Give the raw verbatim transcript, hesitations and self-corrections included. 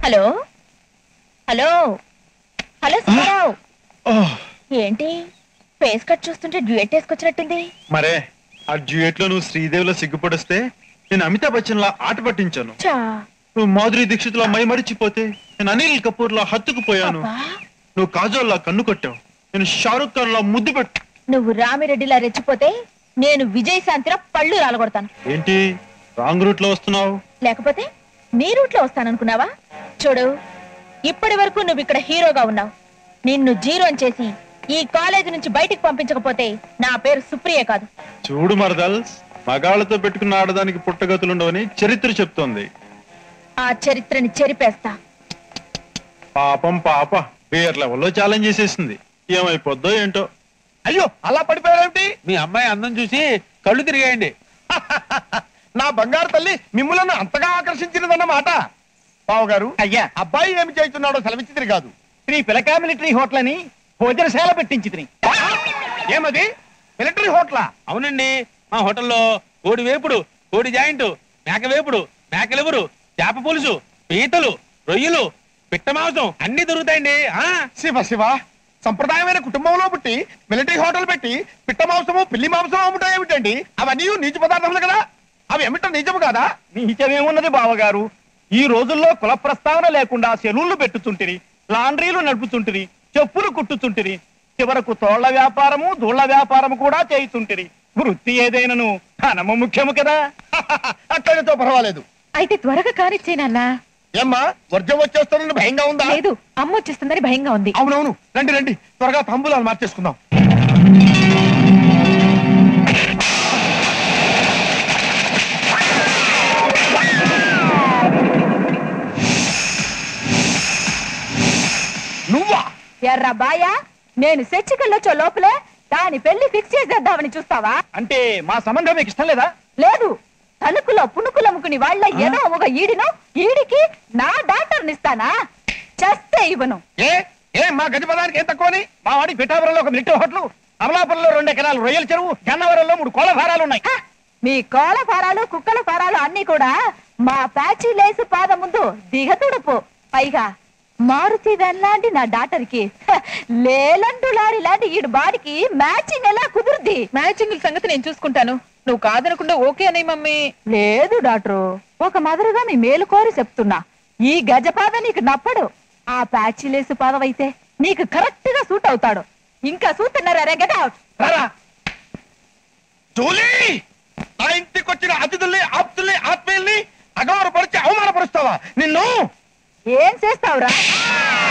Hello hello hello Subbarao. ఏంటి face cut చూస్తుంటే డ్యూయెట్ వేసుకొచ్చినట్టుంది? మరే ఆ డ్యూయెట్ లో నువ్వు శ్రీదేవిలో సిగ్గుపడిస్తే నేను అమితాబ్ బచ్చన్ లా ఆట పట్టించాను. నువ్వు మాధురి దీక్షిత్ లో మై మరిచిపోతే నేను అనిల్ కపూర్ లా హత్తుకుపోయాను. నువ్వు కాజోల్ లా కన్ను కొట్టావు, నేను షారుఖ్ ఖాన్ లా ముద్దు పెట్టు. నువ్వు రామిరెడ్డిలా రెచ్చిపోతే నేను విజయశాంతిలో పళ్ళు రాలగొడతాను. ఏంటి రాంగ్ రూట్ లో వస్తున్నావు? లేకపోతే నీ రూట్ లో వస్తాననుకున్నావా? చూడు, ఇప్పటి వరకు నువ్వు ఇక్కడ హీరోగా ఉన్నావు. నిన్ను జీరో చేసి ఈ కాలేజీ నుంచి బయటికి పంపించకపోతే నా పేరు సుప్రియ కాదు. చూడు మరదల్స్, మగాళ్ళతో పెట్టుకున్న ఆడదానికి పుట్టగతులుండవని చరిత్ర చెప్తోంది. ఆ చరిత్రని చెరిపేస్తా. పాపం పాప పేర్ లెవెల్లో ఛాలెంజ్ చేసేసింది. ఏమైపోద్దో ఏంటో. అయ్యో అలా పడిపోయాడేమిటి? మీ అమ్మాయి అందం చూసి కళ్ళు తిరిగాయండి. నా బంగారు తల్లి మిమ్ములను అంతగా ఆకర్షించినదన్నమాట. బావగారు అయ్యా, అబ్బాయి ఏమి చేస్తున్నాడో సెలవిచ్చితిరి కాదు. శ్రీ పిలకా మిలిటరీ హోటల్ అని భోజనశాల పెట్టించి. ఏమది మిలిటరీ హోటలా? అవునండి, మా హోటల్లో కోడి వేపుడు, కోడి జాయింట్, మేక వేపుడు, మేకలివరు, చేప పులుసు, పీతలు, రొయ్యలు, పిట్ట మాంసం అన్ని దొరుకుతాయండి. ఆ శివ శివ, సంప్రదాయమైన కుటుంబంలో పుట్టి మిలిటరీ హోటల్ పెట్టి పిట్ట మాంసము పిల్లి మాంసము అమ్ముతాయి ఏమిటండి? అవన్నీ నీచు పదార్థములు కదా. అవి ఏమిటో నిజము కాదా? నీచమేమున్నది బావగారు, ఈ రోజుల్లో కుల ప్రస్తావన లేకుండా సెలూన్లు పెట్టుతుంటిరి, లాండ్రీలు నడుపుతుంటిరి, చెప్పులు కుట్టుతుంటిరి, చివరకు తోళ్ల వ్యాపారము దూళ్ల వ్యాపారము కూడా చేయుతుంటిరి. వృత్తి ఏదైనను ధనము ముఖ్యము కదా. అట్లయితే పర్వాలేదు. అయితే త్వరగా కానిచ్చేనన్నా. ఏమ్మా, వర్జం వచ్చేస్తానని భయంగా ఉందా? లేదు, అమ్మ వచ్చేస్తుందని భయంగా ఉంది. అవునవును, రండి రండి, త్వరగా తాంబూలాలు మార్చేసుకుందాం. నువ్వా? ఎర్రా బాయా, నేను చర్చికెళ్ళొచ్చో లోపలే దాని పెళ్లి ఫిక్స్ చేసేద్దామని చూస్తావా? అంటే మా సంబంధం మీకు ఇష్టం లేదా? లేదు, తలుకులో పునుకులమ్ముకుని వాళ్ళ ఏదో ఒక ఈడినో ఈడికి నా డాక్టర్ నిస్తానా? చస్తే ఇవ్వను. ఏ ఏ మా గది పదానికి ఏం తక్కువని? మా వాడి పిఠాపురంలో ఒక మిలిటరీ హోటల్, అమలాపురంలో రెండు ఎకరాలు రొయ్యల చెరువు, గన్నవరంలో మూడు కోళ్ళ ఫారాలు ఉన్నాయి. మీ కోళ్ళ ఫారాలు కుక్కల ఫారాలు అన్ని కూడా మా ప్యాచి లేసు పాద ముందు దిగతుడుపు. పైగా మారుతి వ్యాన్ లాంటి నా డాక్టర్ కి లేలండు లారీ లాంటి ఈ బాడికి మ్యాచింగ్ ఎలా కుదురుద్ది? మ్యాచింగ్ సంగతి నేను చూసుకుంటాను, నువ్వు కాదనకుండా ఓకే అని మమ్మీ. లేదు డాక్టరు, ఒక మదరుగా మీ మేలు కోరి చెప్తున్నా, ఈ గజపాద నీకు నప్పడు. ఆ ప్యాచి లేసు పాదం అయితే నీకు కరెక్ట్ గా సూట్ అవుతాడు. ఇంకా సూతున్నారా? Get out. జూలీ, నా ఇంటికి వచ్చిన అతిథుల్ని ఆప్తుల్ని ఆత్మీయుల్ని అగౌరవపరిచి అవమానపరుస్తావా? నిన్ను ఏం చేస్తావురా?